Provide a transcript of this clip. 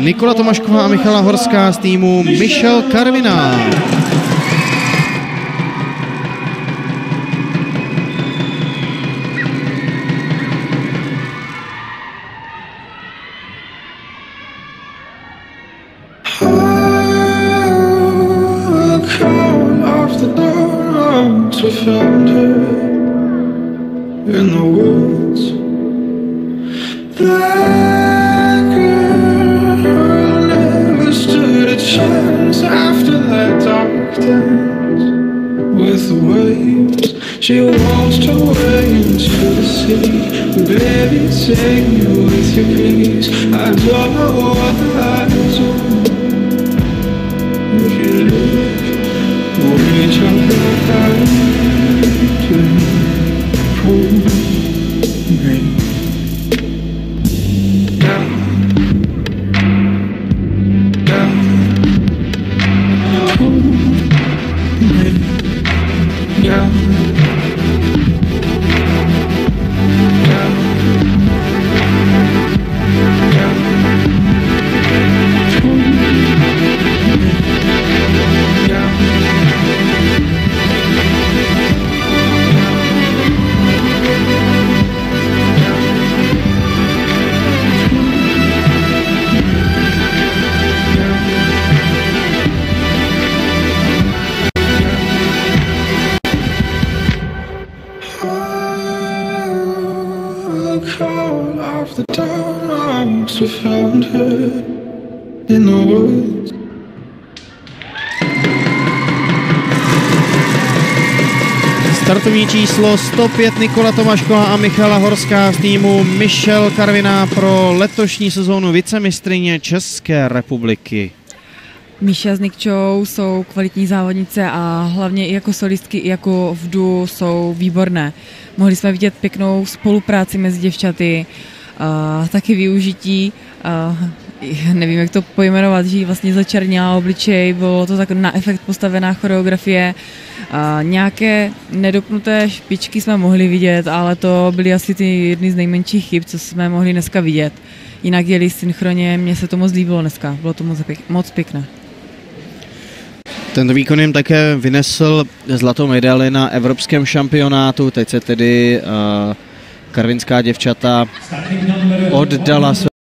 Nikola Tomašková a Michala Horská z týmu Michel Karviná. We found her in the woods. That girl never stood a chance after that dark dance with the waves. She washed away into the sea. Baby, take me with you, please. I don't know what I do. If you look, reach out your hand. We found her in the woods. Startovní číslo 105 Nikola Tomašková a Michala Horská z týmu Michel Karviná pro letošní sezónu vicemistryně České republiky. Míša s Nikčou jsou kvalitní závodnice a hlavně i jako solistky, i jako v duo jsou výborné. Mohli jsme vidět pěknou spolupráci mezi děvčaty, taky využití, nevím, jak to pojmenovat, že jí vlastně začernila obličej, bylo to tak na efekt postavená choreografie. Nějaké nedopnuté špičky jsme mohli vidět, ale to byly asi ty jedny z nejmenších chyb, co jsme mohli dneska vidět. Jinak jeli synchronně, mně se to moc líbilo dneska, bylo to moc pěkné. Tento výkon jim také vynesl zlatou medaili na evropském šampionátu, teď se tedy karvinská děvčata oddala